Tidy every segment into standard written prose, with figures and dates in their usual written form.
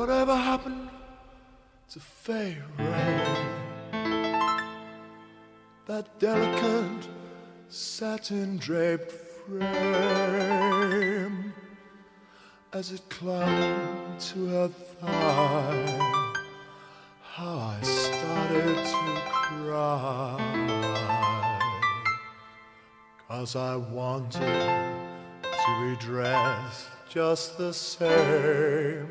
Whatever happened to Fay Ray? That delicate satin draped frame, as it clung to her thigh, how I started to cry, 'cause I wanted to be dressed just the same.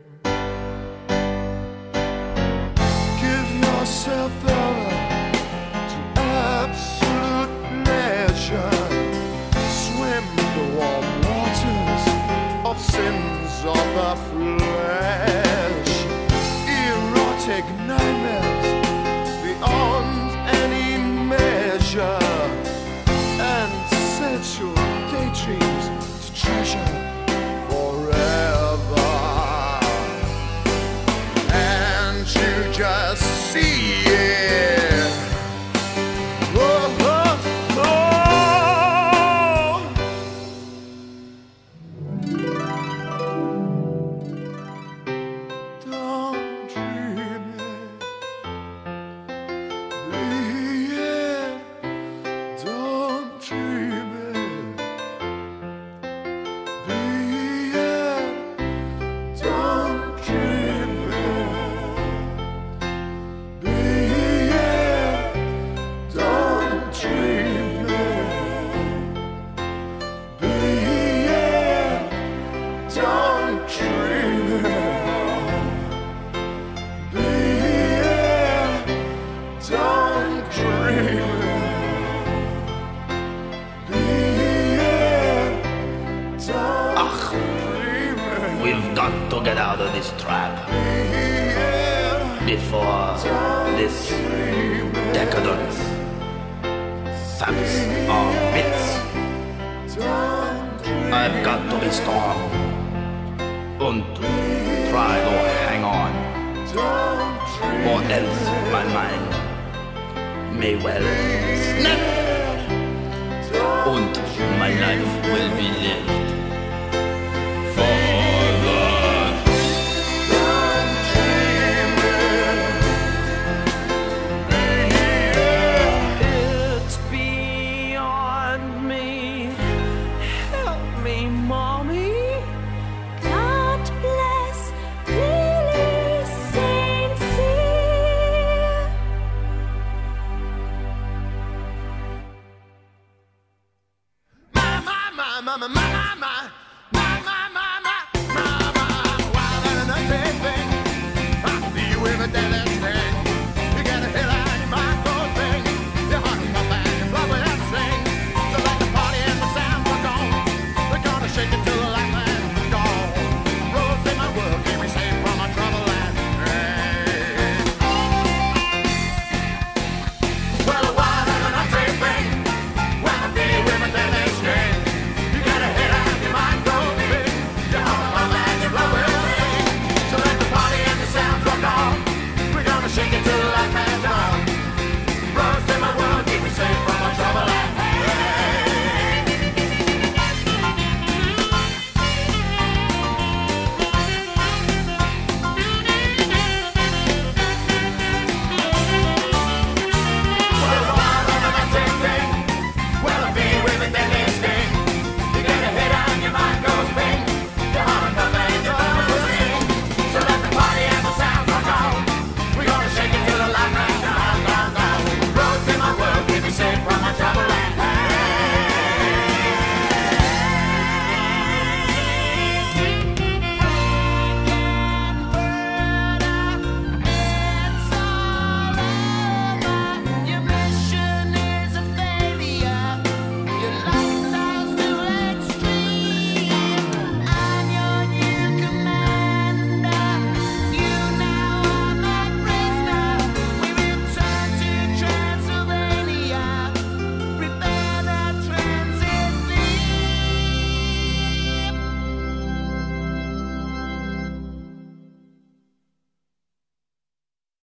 Give yourself over to absolute pleasure. Swim the warm waters of sins of the flesh. Erotic nightmares beyond any measure, and sensual daydreams to treasure forever. And you just see it. Oh, oh, oh. Don't dream it, be it. Don't dream it, be it. Don't dream it, be it. Don't dream it, be it. Don't dream it, be it. Don't dream it, be it. Don't dream it, We've got to get out of this trap before this decadence saps our wits. I've got to be strong and try to hang on, or else my mind may well snap and my life will be lived for the It's beyond me. Help me, Mommy. God bless Lily St. Cyr. my.